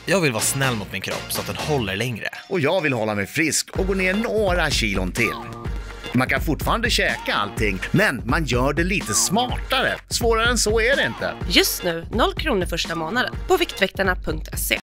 Jag vill vara snäll mot min kropp så att den håller längre. Och jag vill hålla mig frisk och gå ner några kilon till. Man kan fortfarande käka allting, men man gör det lite smartare. Svårare än så är det inte. Just nu, 0 kronor första månaden på viktväktarna.se.